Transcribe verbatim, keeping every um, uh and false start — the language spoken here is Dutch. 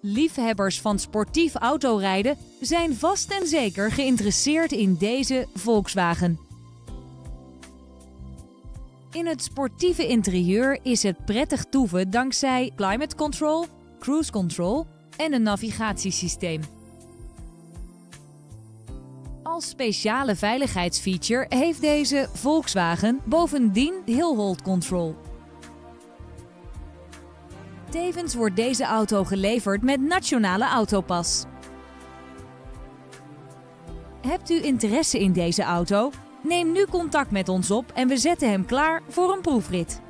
Liefhebbers van sportief autorijden zijn vast en zeker geïnteresseerd in deze Volkswagen. In het sportieve interieur is het prettig toeven dankzij climate control, cruise control en een navigatiesysteem. Als speciale veiligheidsfeature heeft deze Volkswagen bovendien hill hold control. Tevens wordt deze auto geleverd met Nationale Autopas. Hebt u interesse in deze auto? Neem nu contact met ons op en we zetten hem klaar voor een proefrit.